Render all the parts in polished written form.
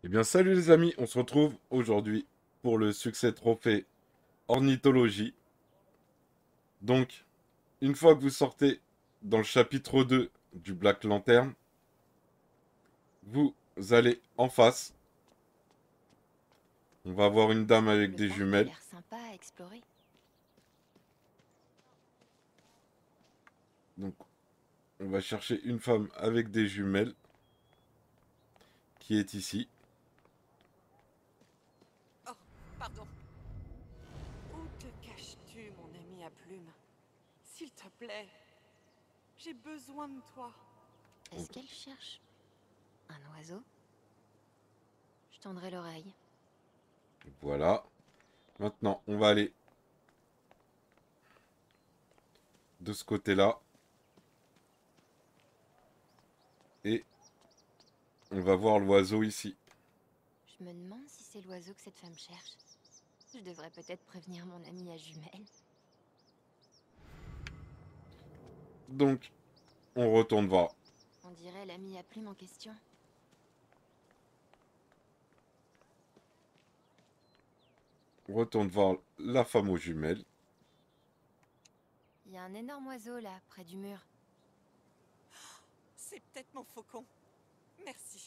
Eh bien, salut les amis, on se retrouve aujourd'hui pour le succès trophée ornithologie. Donc, une fois que vous sortez dans le chapitre 2 du Black Lantern, vous allez en face. On va avoir une dame avec Le des parc a jumelles. l'air sympa à explorer. Donc, on va chercher une femme avec des jumelles qui est ici. Oh, pardon. Où te caches-tu, mon ami à plumes? S'il te plaît, j'ai besoin de toi. Est-ce qu'elle cherche un oiseau? Je tendrai l'oreille. Voilà. Maintenant, on va aller de ce côté-là. Et on va voir l'oiseau ici. Je me demande si c'est l'oiseau que cette femme cherche. Je devrais peut-être prévenir mon ami à jumelles. Donc, on retourne voir. On dirait l'ami à plume en question. On retourne voir la femme aux jumelles. Il y a un énorme oiseau là, près du mur. C'est peut-être mon faucon. Merci.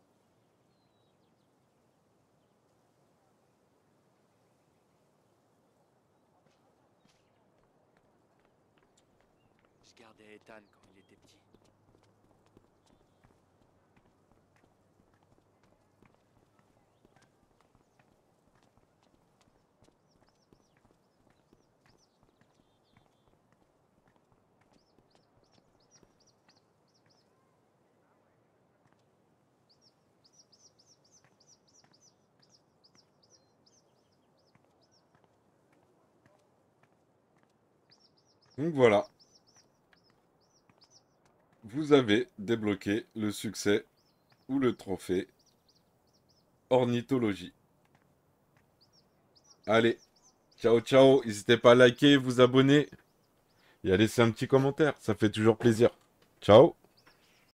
Je gardais Ethan quand il était petit. Donc voilà, vous avez débloqué le succès ou le trophée ornithologie. Allez, ciao ciao, n'hésitez pas à liker, vous abonner et à laisser un petit commentaire, ça fait toujours plaisir. Ciao.